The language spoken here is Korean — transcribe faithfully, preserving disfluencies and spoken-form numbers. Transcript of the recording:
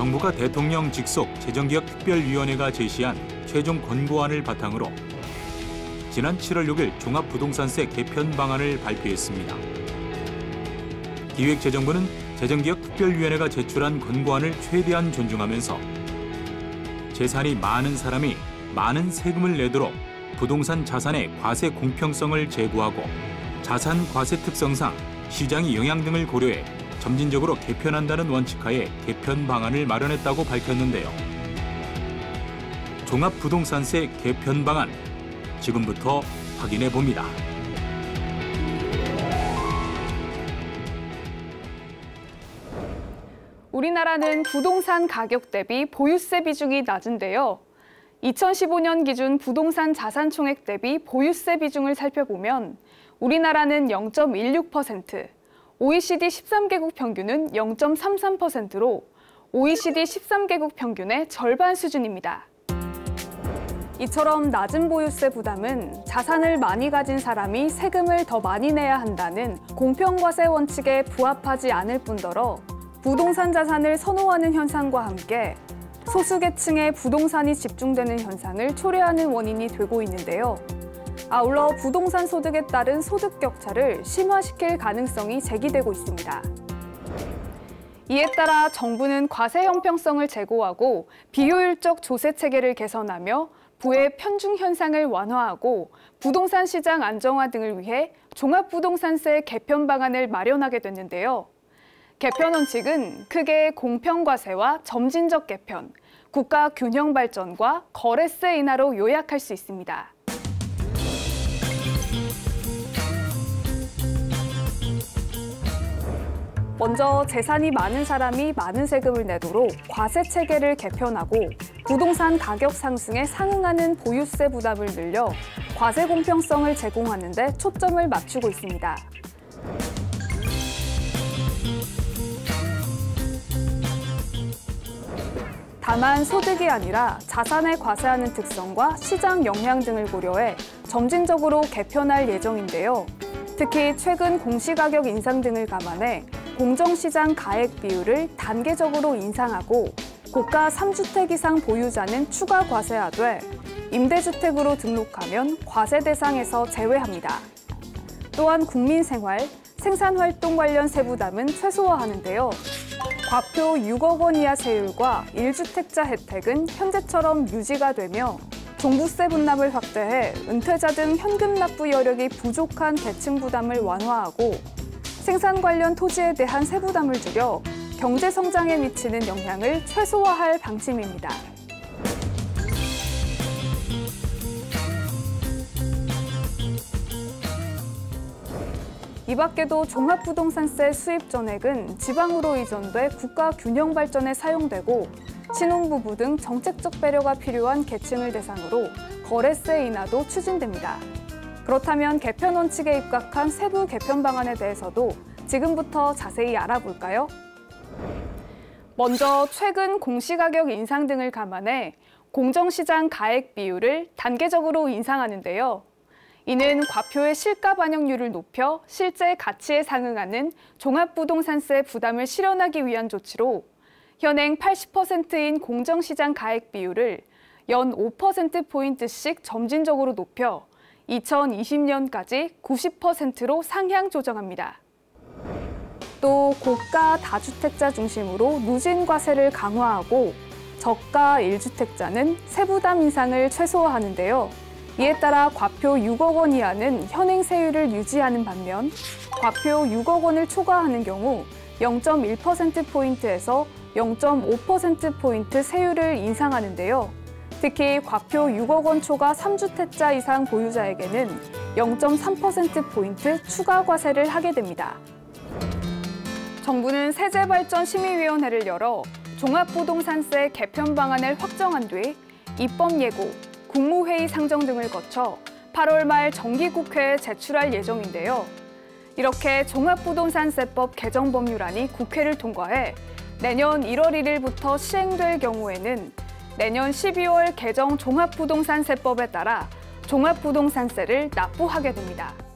정부가 대통령 직속 재정개혁특별위원회가 제시한 최종 권고안을 바탕으로 지난 칠월 육일 종합부동산세 개편 방안을 발표했습니다. 기획재정부는 재정개혁특별위원회가 제출한 권고안을 최대한 존중하면서 재산이 많은 사람이 많은 세금을 내도록 부동산 자산의 과세 공평성을 제고하고 자산 과세 특성상 시장의 영향 등을 고려해 점진적으로 개편한다는 원칙하에 개편 방안을 마련했다고 밝혔는데요. 종합부동산세 개편 방안, 지금부터 확인해 봅니다. 우리나라는 부동산 가격 대비 보유세 비중이 낮은데요. 이천십오 년 기준 부동산 자산 총액 대비 보유세 비중을 살펴보면 우리나라는 영 점 일육 퍼센트, 오이시디 십삼 개국 평균은 영 점 삼삼 퍼센트로 오이시디 십삼 개국 평균의 절반 수준입니다. 이처럼 낮은 보유세 부담은 자산을 많이 가진 사람이 세금을 더 많이 내야 한다는 공평과세 원칙에 부합하지 않을 뿐더러 부동산 자산을 선호하는 현상과 함께 소수계층의 부동산이 집중되는 현상을 초래하는 원인이 되고 있는데요. 아울러 부동산 소득에 따른 소득 격차를 심화시킬 가능성이 제기되고 있습니다. 이에 따라 정부는 과세 형평성을 제고하고 비효율적 조세 체계를 개선하며 부의 편중 현상을 완화하고 부동산 시장 안정화 등을 위해 종합부동산세 개편 방안을 마련하게 됐는데요. 개편 원칙은 크게 공평과세와 점진적 개편, 국가 균형 발전과 거래세 인하로 요약할 수 있습니다. 먼저 재산이 많은 사람이 많은 세금을 내도록 과세 체계를 개편하고 부동산 가격 상승에 상응하는 보유세 부담을 늘려 과세 공평성을 제공하는 데 초점을 맞추고 있습니다. 다만 소득이 아니라 자산에 과세하는 특성과 시장 영향 등을 고려해 점진적으로 개편할 예정인데요. 특히 최근 공시가격 인상 등을 감안해 공정시장 가액 비율을 단계적으로 인상하고 고가 삼 주택 이상 보유자는 추가 과세하되 임대주택으로 등록하면 과세 대상에서 제외합니다. 또한 국민생활, 생산활동 관련 세부담은 최소화하는데요. 과표 육억 원 이하 세율과 일 주택자 혜택은 현재처럼 유지가 되며 종부세 분납을 확대해 은퇴자 등 현금 납부 여력이 부족한 계층 부담을 완화하고 생산 관련 토지에 대한 세부담을 줄여 경제 성장에 미치는 영향을 최소화할 방침입니다. 이 밖에도 종합부동산세 수입 전액은 지방으로 이전돼 국가 균형 발전에 사용되고 신혼부부 등 정책적 배려가 필요한 계층을 대상으로 거래세 인하도 추진됩니다. 그렇다면 개편 원칙에 입각한 세부 개편 방안에 대해서도 지금부터 자세히 알아볼까요? 먼저 최근 공시가격 인상 등을 감안해 공정시장 가액 비율을 단계적으로 인상하는데요. 이는 과표의 실가 반영률을 높여 실제 가치에 상응하는 종합부동산세 부담을 실현하기 위한 조치로 현행 팔십 퍼센트인 공정시장 가액 비율을 연 오 퍼센트 포인트씩 점진적으로 높여 이천이십 년까지 구십 퍼센트로 상향 조정합니다. 또 고가 다주택자 중심으로 누진 과세를 강화하고 저가 일 주택자는 세부담 인상을 최소화하는데요. 이에 따라 과표 육억 원 이하는 현행 세율을 유지하는 반면 과표 육억 원을 초과하는 경우 영 점 일 퍼센트 포인트에서 영 점 오 퍼센트 포인트 세율을 인상하는데요. 특히 과표 육억 원 초과 삼 주택자 이상 보유자에게는 영 점 삼 퍼센트 포인트 추가 과세를 하게 됩니다. 정부는 세제발전심의위원회를 열어 종합부동산세 개편 방안을 확정한 뒤 입법 예고, 국무회의 상정 등을 거쳐 팔월 말 정기국회에 제출할 예정인데요. 이렇게 종합부동산세법 개정 법률안이 국회를 통과해 내년 일월 일일부터 시행될 경우에는 내년 십이월 개정 종합부동산세법에 따라 종합부동산세를 납부하게 됩니다.